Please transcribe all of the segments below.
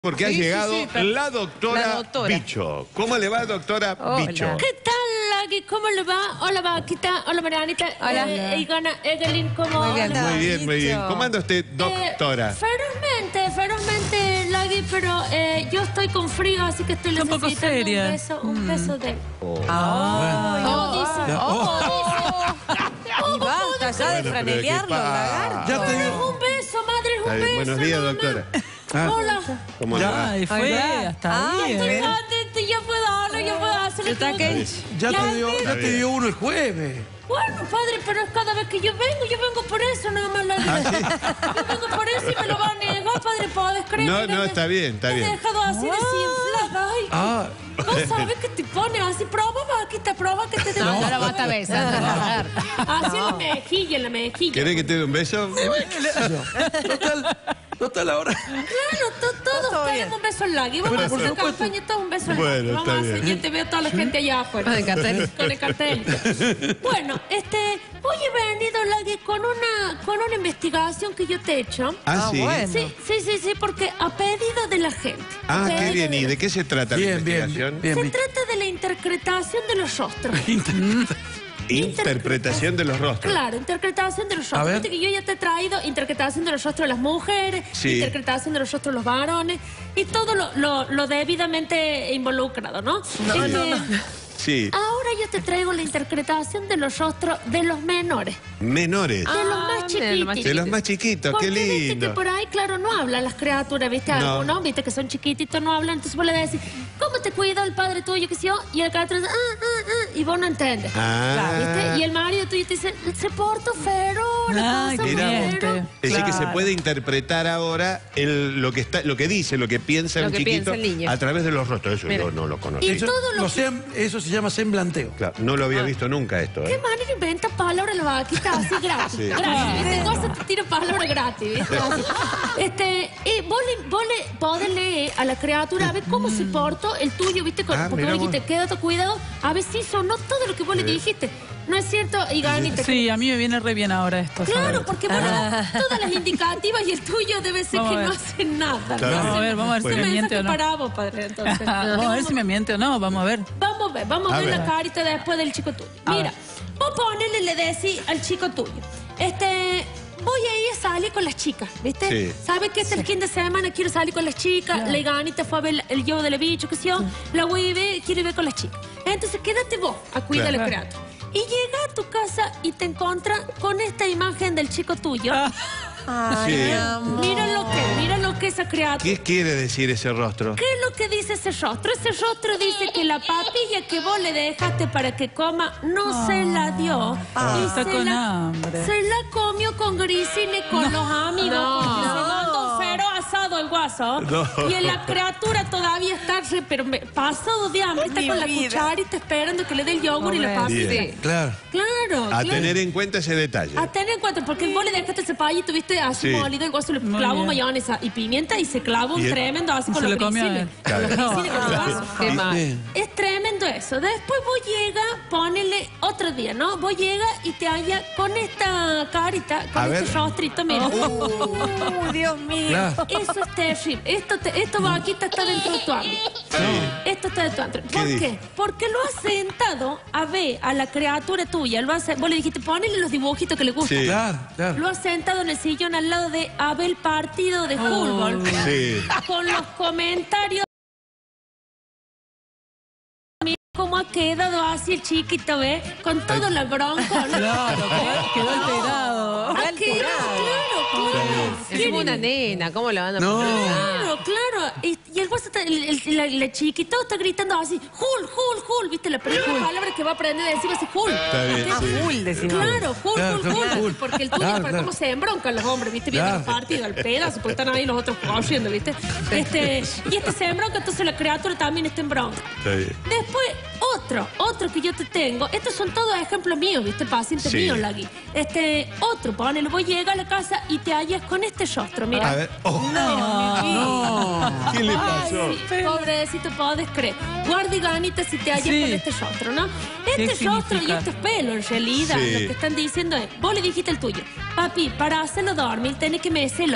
Porque ha llegado la doctora Bicho. ¿Cómo le va, doctora Bicho? ¿Qué tal, Lagui? ¿Cómo le va? Hola, Vaquita. Hola, Marianita. Hola. Igana, Egelin, ¿cómo? Muy bien, muy bien. ¿Cómo anda usted, doctora? Ferozmente, Lagui, pero yo estoy con frío, así que estoy necesitando un beso de él. Y basta ya de franelearlo, lagarto. Un beso, madre, un beso. Buenos días, doctora. Hola. ¿Cómo le va? Ay, fue hasta ahí. Estoy contenta, yo puedo hacer Ya te dio uno el jueves. Bueno, padre, pero es cada vez que yo vengo por eso, nada más la Yo vengo por eso y me lo va a negar, padre, ¿podés creer? No, está bien, está bien. Me he dejado así desinflada. Ay, ¿vos sabés que te pone así? Prueba, Vaquita, prueba que te dé. No la vas a besar. Así en la mejilla. ¿Querés que te dé un beso? Total ahora. Claro, todos queremos un beso en Lagui. Vamos a hacer una campaña, todos un beso en Lagui. Bueno, Vamos a hacer, yo te veo a toda la gente allá afuera. Con el cartel. Con el cartel. Bueno, hoy he venido, Lagui, con una investigación que yo te he hecho. Ah, sí. Bueno. Sí, porque a pedido de la gente. Ah, qué bien. ¿Y de qué se trata la investigación? Se trata de la interpretación de los rostros. Interpretación de los rostros. Claro, interpretación de los rostros. Viste que yo ya te he traído interpretación de los rostros de las mujeres, interpretación de los rostros de los varones y todo lo debidamente involucrado, ¿no? Sí. Ahora yo te traigo la interpretación de los rostros de los menores. Menores. De los más chiquitos. De los más chiquitos, qué Porque viste lindo. que por ahí, claro, no hablan las criaturas, ¿viste? No. Algunos, ¿viste? Que son chiquititos, no hablan. Entonces vos le decís, ¿cómo te cuida el padre tuyo? Que yo, y el criatura dice, y vos no entendés. ¿Viste? Y el marido tuyo te dice, se porta fero, la cosa fero. Es decir, que se puede interpretar ahora lo que dice, lo que piensa un chiquito a través de los rostros. Eso yo no lo conocía. Eso se llama semblanteo. Claro, no lo había visto nunca esto. ¿Qué manera inventa palabras la Vaquita así gratis? Sí. Gratis, ¿viste? Vos te tiro palabras gratis, ¿viste? Vos le podés leer a la criatura a ver cómo se portó el tuyo, ¿viste? Porque vos dijiste, quédate cuidado, a ver si sonó todo lo que vos le dijiste. ¿No es cierto, Iganita? Sí, a mí me viene re bien ahora esto. Claro, porque todas las indicativas y el tuyo debe ser que no hacen nada. Claro. Vamos a ver si me miente o no. Para vos, padre, entonces. Vamos a ver si me miente o no, vamos a ver. Vamos a ver la carita después del chico tuyo. Mira, vos ponele, le decís al chico tuyo, voy a ir a salir con las chicas, ¿viste? Sí. ¿Sabes que el fin de semana quiero salir con las chicas? La Iganita fue a ver el yo del bicho, que sé yo. La voy a ver, quiero ir con las chicas. Entonces quédate vos a cuidar al criatura. Y llega a tu casa y te encuentras con esta imagen del chico tuyo. Mira lo que esa criatura. ¿Qué quiere decir ese rostro? ¿Qué es lo que dice ese rostro? Ese rostro dice que la papilla que vos le dejaste para que coma no se la dio. Y está con hambre. se la comió con grisines con los amigos. Porque se mandó un fero asado el guaso. Y la criatura todavía está pero pasado de hambre. Está con la cucharita esperando que le dé el yogur y la papilla. Claro. A tener en cuenta ese detalle. A tener en cuenta, porque vos le dejaste ese cepallito, viste, así molido, el guaso le clavó mayonesa y pimienta y se clavó un tremendo así con los grisines. Con los grisines con el guaso. Qué mal. Es tremendo eso. Después vos llega, ponele otro día, ¿no? Vos llega y te halla con esta carita, con este rostrito, mira. Dios mío. Claro. Eso es terrible. Esto Vaquita está dentro de tu ámbito. Esto está dentro de tu ámbito. ¿Por qué? Porque lo has sentado a ver a la criatura tuya. Vos le dijiste, ponele los dibujitos que le gustan. Sí. Claro. Lo has sentado en el sillón al lado de Abel partido de fútbol. Sí. Con los comentarios. Cómo ha quedado así el chiquito, ¿ves? Con todo la bronca. Claro, quedó alterado. Claro. Es como una nena, ¿cómo la van a poner? Claro. Y el guaso, el chiquito está gritando así, Hul, ¿viste? La primera palabra que va a aprender a decir va a ser Hul. Está bien, Full, decimos. Claro, Hul. Porque el tuyo, para cómo se embroncan los hombres, ¿viste? Viendo los partidos, al pedazo, porque están ahí los otros corriendo, ¿viste? Y se embronca, entonces la criatura también está en bronca. Está bien. Después, otro que yo te tengo, estos son todos ejemplos míos, ¿viste? Pacientes míos, Lagui. Otro, ponele, vos llegas a la casa y te hallas con este rostro, mira. A ver. No. ¿Qué le pasó? Pobrecito, podés creer. Guarda, Iganita, si te hallas con este rostro, ¿no? Este rostro y estos pelos, en realidad, lo que están diciendo es, vos le dijiste el tuyo, papi, para hacerlo dormir tenés que mecerlo.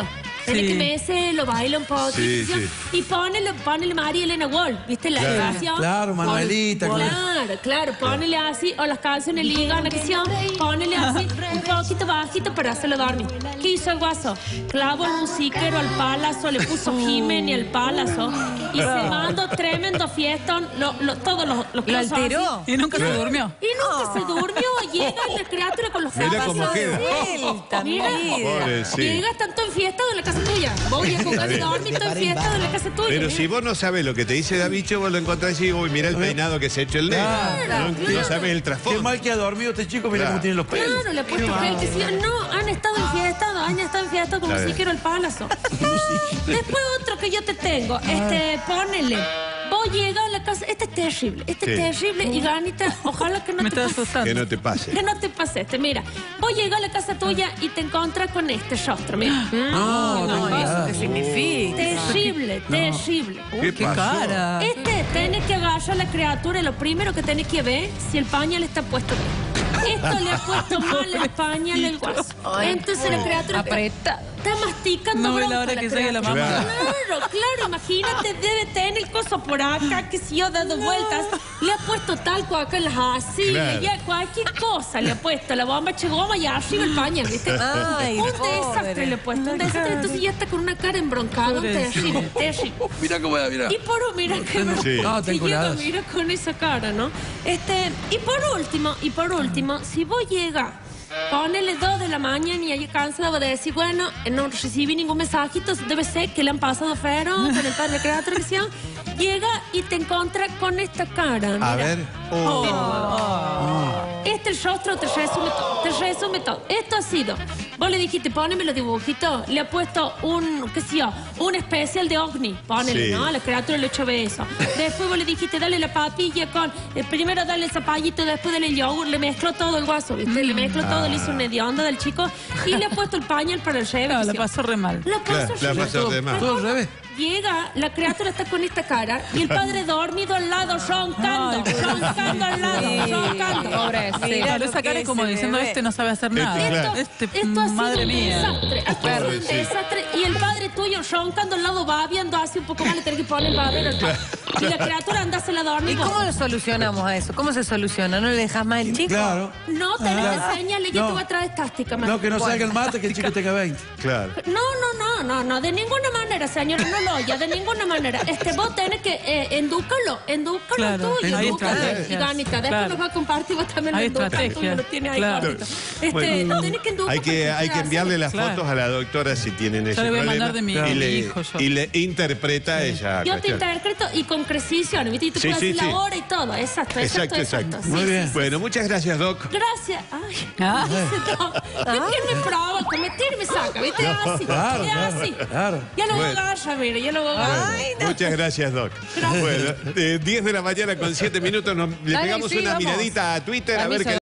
Tenés que mecerse, lo baila un poco. Sí. Y ponele María Elena Wall, ¿viste? La canción. Claro, Manuelita. Claro, ponele así, o las canciones ligan la canción, ponele así, un poquito bajito para hacerlo dormir. ¿Qué hizo el guaso? Clavó el musiquero al palazo, le puso Jiménez al palazo y se mandó tremendo fiestón, todos los lo alteró. Y nunca se durmió. Y nunca se durmió, llega la criatura con los Mira cómo queda. Mira, llega tanto enfiestado en la casa tuya. Voy a jugar y dormir todo enfiestado en la casa tuya. Pero si vos no sabés lo que te dice Davicho, vos lo encontrás y uy, mira el peinado que se ha hecho el negro. No sabés el trasfondo. Qué mal que ha dormido este chico, mira cómo tiene los pelos. Claro, le he puesto que han estado enfiestados como si quiero el palazo. Después otro que yo te tengo, ponele. Vos llegas a la casa, este es terrible, y Ganita, ojalá que no te pase. Que no te pase. Que no te pase mira. Vos llegas a la casa tuya y te encuentras con este rostro, mira. No, ¿eso qué significa? Terrible. ¿Qué cara. Tenés que agarrar a la criatura y lo primero que tenés que ver si el pañal está puesto bien. Esto le ha puesto mal el pañal el guaso. Entonces la criatura está masticando. No ve la hora que llegue la mamá. Claro, imagínate, debe tener el coso por acá, que si yo dado vueltas, le ha puesto talco acá en las asillas, ya cualquier cosa le ha puesto, la bomba chegoma y arriba el pañal, ¿viste? Ay, un desastre le ha puesto, un desastre, entonces ya está con una cara embroncada, terrible. Mira cómo va, mira. Y por mira que mira con esa cara, ¿no? Y por último, si vos llegas, ponele 2 de la mañana y hay cansado de decir, bueno, no recibí ningún mensajito, debe ser que le han pasado fero con el padre que da televisión. Llega y te encuentra con esta cara. Mira. A ver. Este el rostro te resume todo. Esto ha sido. Vos le dijiste, poneme los dibujitos. Le ha puesto un especial de ovni. Ponele, ¿no? A la criatura le echó beso. Después vos le dijiste, dale la papilla con. Primero dale el zapallito, después dale el yogur. Le mezcló todo el guaso, ¿viste? Le mezcló todo, le hizo una hedionda del chico. Y le ha puesto el pañal para el revés. No, la pasó re mal. La pasó re mal. Todo al revés. Llega, la criatura está con esta cara y el padre dormido al lado, roncando al lado, roncando. Pobrecito. Esa cara es como diciendo, no sabe hacer nada. Esto ha sido un desastre. Aquí ha sido un desastre. Y el padre tuyo roncando al lado, va viendo así un poco más, le tiene que poner el babero. Y la criatura andásela a dormir. ¿Y cómo lo solucionamos a eso? ¿Cómo se soluciona? ¿No le dejas más el chico? Claro. No, tenés que enseñarle, yo te voy a traer táctica. No, que no salga el mate, que el chico tenga 20. Claro. No, de ninguna manera, señora, no lo oye, de ninguna manera. Vos tenés que edúcalo claro, tuyo, hay edúcalo. estrategia. Y Ganita, después nos va a compartir, vos también lo educas, tú lo tienes ahí, Ganita. Tenés que educar. Hay que enviarle las fotos a la doctora si tienen ese le voy a problema. mandar de mi hijo yo. Y le interpreta ella. Yo te interpreto y con precisión, ¿viste? Y tú puedes decir la hora y todo, exacto. Muy bien. Bueno, muchas gracias, Doc. Gracias. ¿Quién me provoca? Me saca, ¿viste? Así. Claro. Ya lo voy a agarrar, mire, ya lo voy a agarrar. Muchas gracias, Doc. Bueno, 10 de la mañana con 7 minutos, le pegamos una miradita a Twitter a ver qué